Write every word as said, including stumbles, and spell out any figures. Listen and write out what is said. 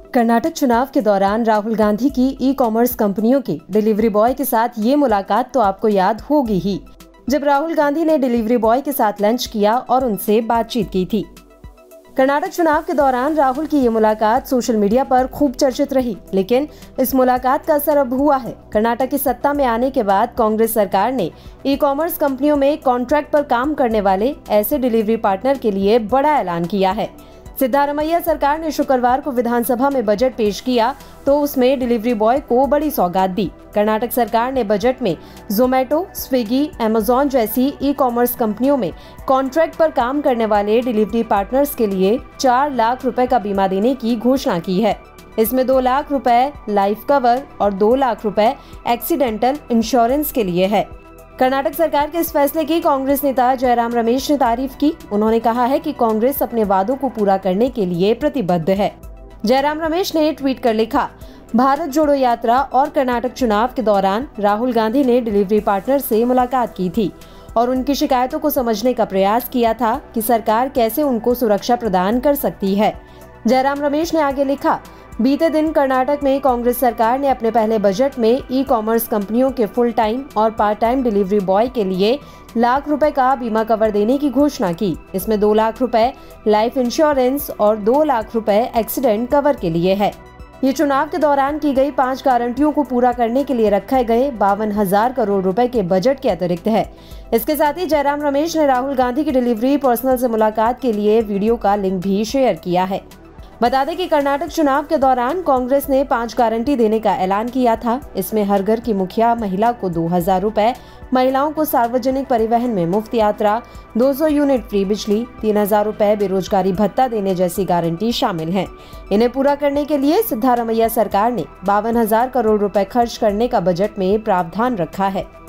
कर्नाटक चुनाव के दौरान राहुल गांधी की ई कॉमर्स कंपनियों के डिलीवरी बॉय के साथ ये मुलाकात तो आपको याद होगी ही, जब राहुल गांधी ने डिलीवरी बॉय के साथ लंच किया और उनसे बातचीत की थी। कर्नाटक चुनाव के दौरान राहुल की ये मुलाकात सोशल मीडिया पर खूब चर्चित रही, लेकिन इस मुलाकात का असर अब हुआ है। कर्नाटक की सत्ता में आने के बाद कांग्रेस सरकार ने ई कॉमर्स कंपनियों में कॉन्ट्रैक्ट पर काम करने वाले ऐसे डिलीवरी पार्टनर के लिए बड़ा ऐलान किया है। सिद्धारमैया सरकार ने शुक्रवार को विधानसभा में बजट पेश किया तो उसमें डिलीवरी बॉय को बड़ी सौगात दी। कर्नाटक सरकार ने बजट में जोमेटो, स्विगी, अमेज़न जैसी ई कॉमर्स कंपनियों में कॉन्ट्रैक्ट पर काम करने वाले डिलीवरी पार्टनर्स के लिए चार लाख रुपए का बीमा देने की घोषणा की है। इसमें दो लाख रुपए लाइफ कवर और दो लाख रुपए एक्सीडेंटल इंश्योरेंस के लिए है। कर्नाटक सरकार के इस फैसले की कांग्रेस नेता जयराम रमेश ने तारीफ की। उन्होंने कहा है कि कांग्रेस अपने वादों को पूरा करने के लिए प्रतिबद्ध है। जयराम रमेश ने ट्वीट कर लिखा, भारत जोड़ो यात्रा और कर्नाटक चुनाव के दौरान राहुल गांधी ने डिलीवरी पार्टनर से मुलाकात की थी और उनकी शिकायतों को समझने का प्रयास किया था कि सरकार कैसे उनको सुरक्षा प्रदान कर सकती है। जयराम रमेश ने आगे लिखा, बीते दिन कर्नाटक में कांग्रेस सरकार ने अपने पहले बजट में ई कॉमर्स कंपनियों के फुल टाइम और पार्ट टाइम डिलीवरी बॉय के लिए लाख रुपए का बीमा कवर देने की घोषणा की। इसमें दो लाख रुपए लाइफ इंश्योरेंस और दो लाख रुपए एक्सीडेंट कवर के लिए है। ये चुनाव के दौरान की गई पांच गारंटियों को पूरा करने के लिए रखे गए बावन हजार करोड़ रुपए के बजट के अतिरिक्त है। इसके साथ ही जयराम रमेश ने राहुल गांधी की डिलीवरी पर्सनल से मुलाकात के लिए वीडियो का लिंक भी शेयर किया है। बता दें कि कर्नाटक चुनाव के दौरान कांग्रेस ने पांच गारंटी देने का ऐलान किया था। इसमें हर घर की मुखिया महिला को दो हजार रुपए, महिलाओं को सार्वजनिक परिवहन में मुफ्त यात्रा, दो सौ यूनिट फ्री बिजली, तीन हजार रुपए बेरोजगारी भत्ता देने जैसी गारंटी शामिल हैं। इन्हें पूरा करने के लिए सिद्धारमैया सरकार ने बावन हजार करोड़ रुपए खर्च करने का बजट में प्रावधान रखा है।